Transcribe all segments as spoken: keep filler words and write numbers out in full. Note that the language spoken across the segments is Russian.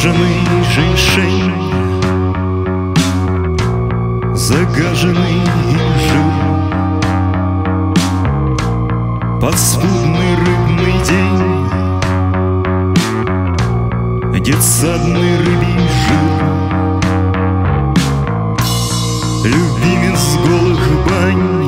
Загаженный женьшень, загаженный жир, подспудный рыбный день, детсадный рыбий жир, любимец голых бань,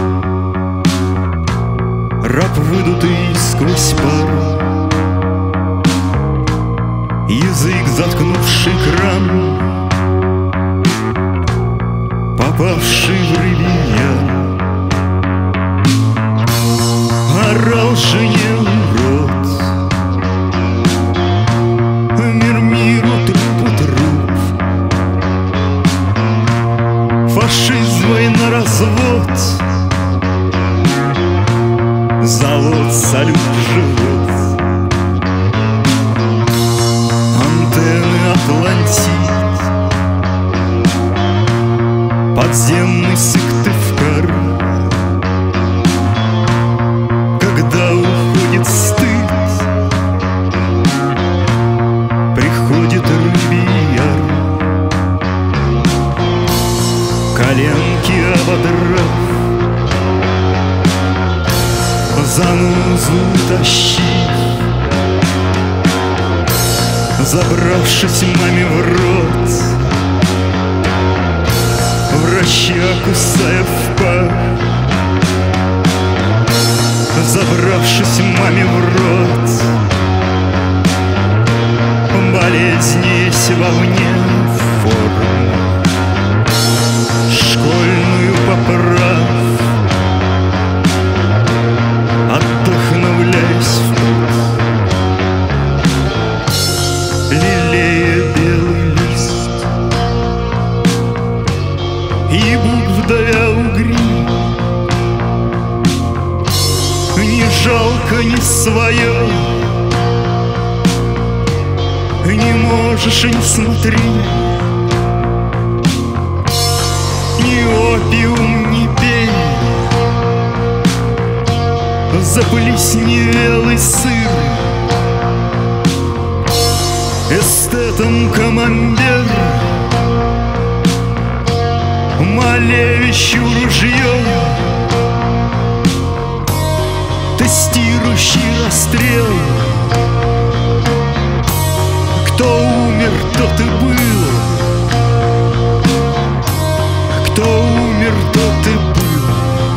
раб, выдутый сквозь пар, язык, заткнувший кран, попавший в рыбий яр. Орал жене урод, мир миру, трупу труп, фашизм, война, развод, завод, салют, живот, антенны Атлантид, подземный Сыктывкар. Когда уходит стыд, приходит рыбий яр. Коленки ободрав, занозу тащи, забравшись маме в рот, врача кусая в пах, забравшись маме в рот. Болезнь есть вовне форму, школьную поправ, отдохновляясь в путь, лелея белый лист, и будь вдовя угри, не жалко, не свое, не можешь и не смотри, ни опиум не пей, заплесневелый сыр, эстетом камамбер, Малевичу ружье, тестирующий расстрел. Кто умер, тот и был, кто умер, тот и был.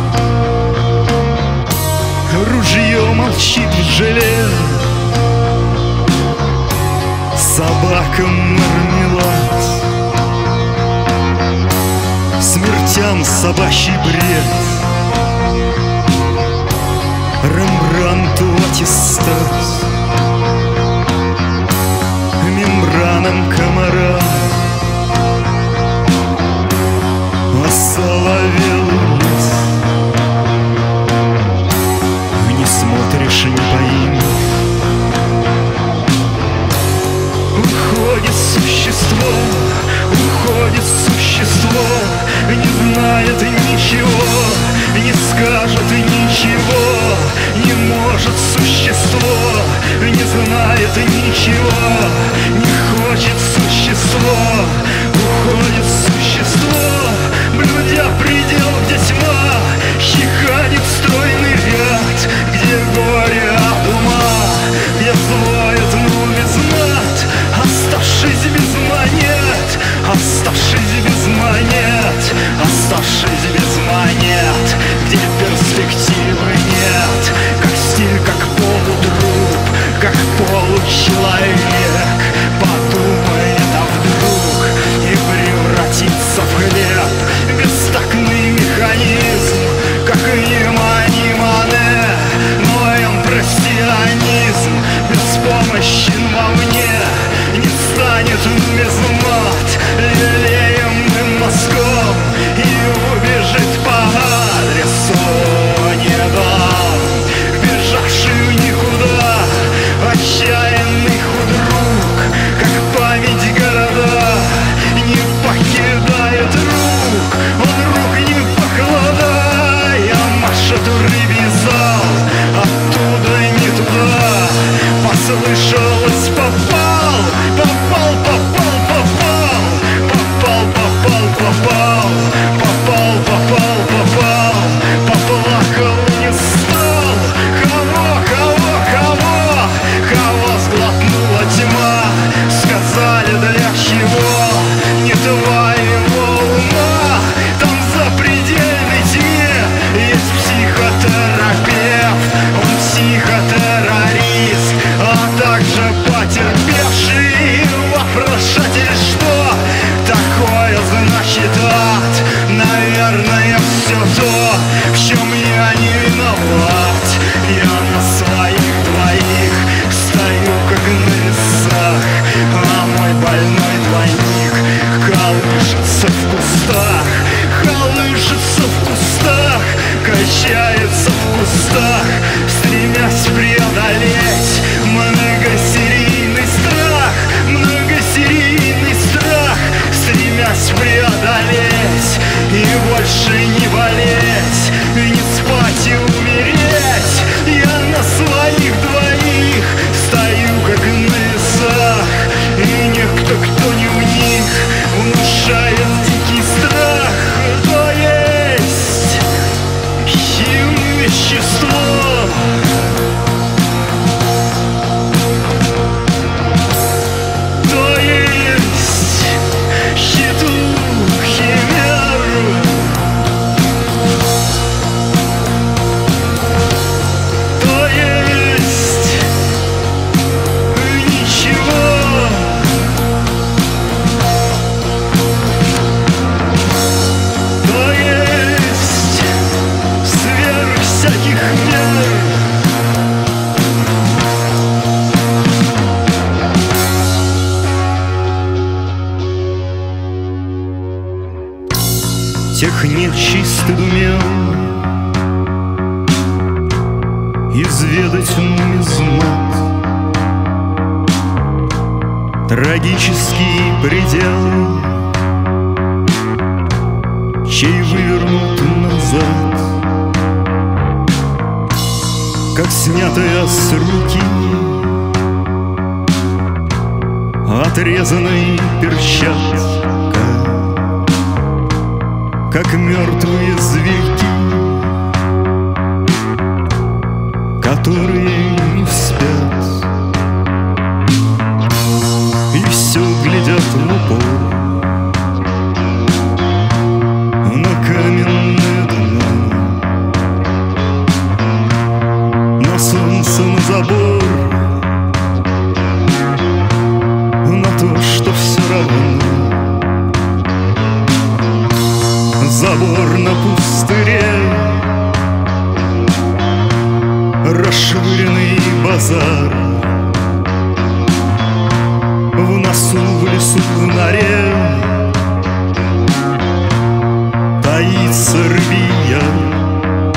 Ружье молчит в желе, собакам мармелад, смертям собачий бред, Рембрандту аттестат, мембранам комара, осоловелый лес. Не смотришь и не поимешь. Уходит существо, уходит существо, не знает ничего, не скажет ничего, не может существо, не знает ничего, не хочет существо. Уходит существо, блюдя предел, где тьма, хиханит стройный ряд, где горе от ума, где злоет, ну без мат, оставшись без монет, оставшись без монет, оставшись без монет, где перспективы нет, как стиль, как полутруп, как получеловек. Подумает, а вдруг вращается в кустах, стремясь преодолеть многосерийный страх, многосерийный страх, стремясь преодолеть и больше не болеть, не спать и умереть. Я на своих двоих стою как на весах, и никто, кто не в них, внушает дикий страх. То есть химное вещество, то есть хиту химеру, то есть ничего, то есть сверх всяких мер. Тех нет чистый умел изведать нумизмат, трагический предел, чей вывернут назад, как снятая с руки отрезанной перчатка, как мертвые зверьки, которые не спят и все глядят в упор на каменное дно, на солнце, на забор, на то, что все равно. Забор на пустыре, расширенный базар, в носу, в лесу, в норе таится рыбий яр.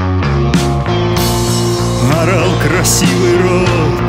Орал красивый рот,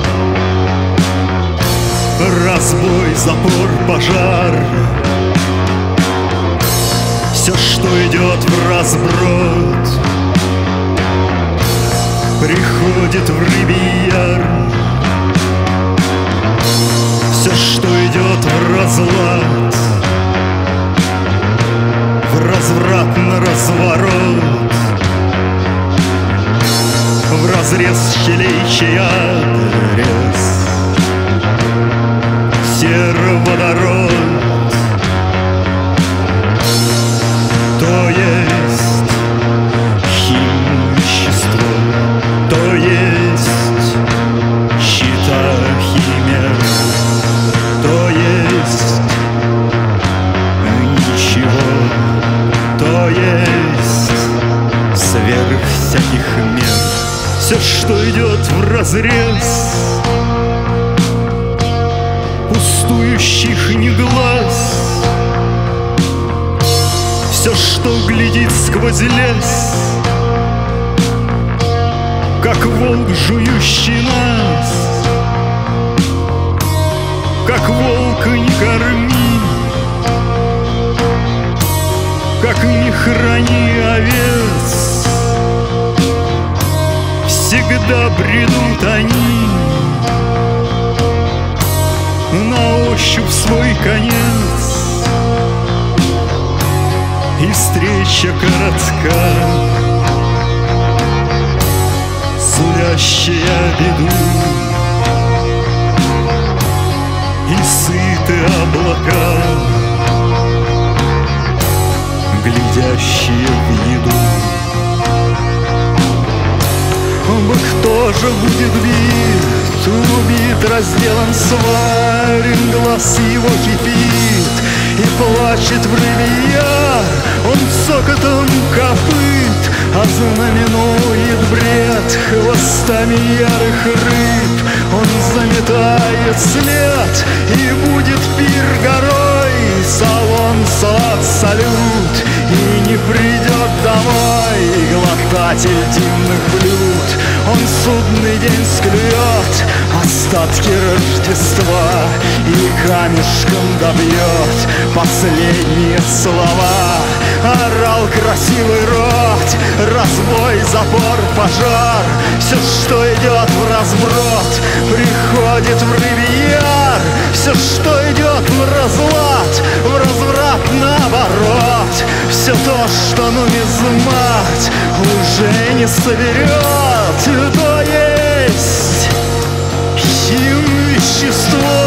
разбой, запор, пожар, все, что идет в разброд, приходит в рыбий яр. Все, что идет в разлад, в разврат, на разворот, в разрез щелей, чей адрес сероводород. То есть химное вещество, то есть щита химер, то есть ничего, то есть сверх всяких мер. Все, что идет вразрез пустующих не глаз, все, что глядит сквозь лес, как волк, жующий нас, как волка не корми, как не храни овец, всегда бредут они на ощупь свой конец. И встреча коротка, сулящая беду, и сыты облака, глядящие в еду. Бы кто же будет бит, убит, разделан, сварен, глаз его кипит и плачет в рыбий яр. Он цокотом копыт ознаменует бред хвостами ярых рыб. Он заметает след, и будет пир горой, салон, салат, салют, и не придет домой, глотая Искатель дивных блюд, он судный день склюет остатки Рождества и камешком добьет последние слова. Орал красивый рот, разбой, запор, пожар, все, что идет в разброд, приходит в рыбий яр. Все, что идет в разлад, в разврат наоборот, все то, что нумизмат уже не соберет, то есть хим вещество.